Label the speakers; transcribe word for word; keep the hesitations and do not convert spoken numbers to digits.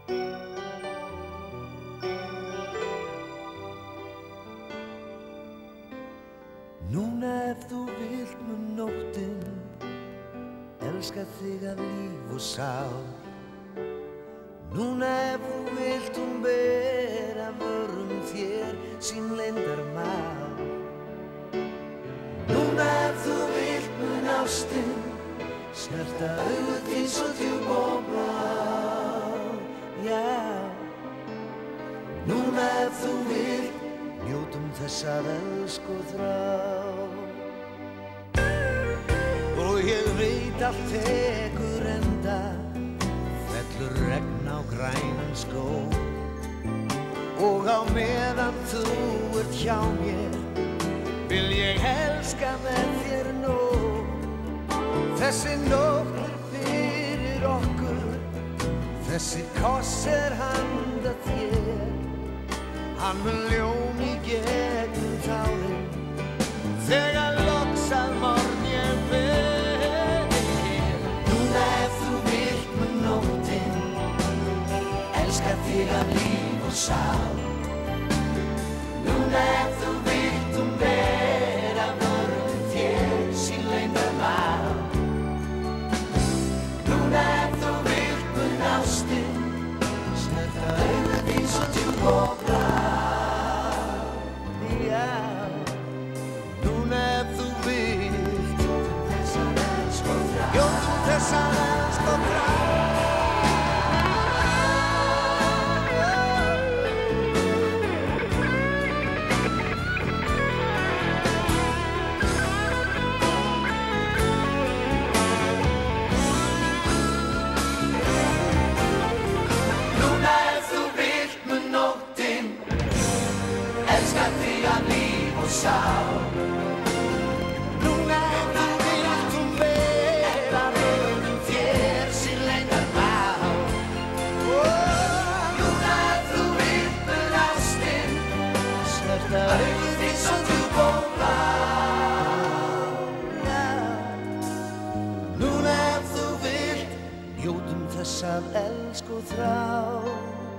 Speaker 1: Núna ef þú vilt mun nóttin elska þig af líf og sál. Núna ef þú vilt hún bera vörum þér sín leyndarmál. Núna ef þú vilt mun ástin snerta augu þín svo djúp og blá. Já, núna ef þú vilt njótum þess að elska og þrá. Og ég veit allt tekur enda, fellur regn á grænan skóg. Og á meðan þú ert hjá mér, vil ég elska með þér nóg. Þessi nótt er fyrir okkur, þessi koss er handa þér. Hann mun ljóm í gegnum tárin, þegar loks að morgn ég fer. Núna ef þú vilt mun nóttin elska þig af líf og sál. Núna ef þú vilt hún bera vörum þér sín leyndarmál. Núna ef þú vilt mun ástin snerta augu þín svo djúp og blá. Núna ef þú vilt njótum þess að elska og þrá. Njótum þess að elska og þrá. Núna ef þú vilt mun nóttin elska þig af líf og sál. Núna ef þú vilt hún bera vörum þér sín leyndarmál. Núna ef þú vilt mun ástin snerta augu þín svo djúp og blá. Núna ef þú vilt njótum þess að elska og þrá.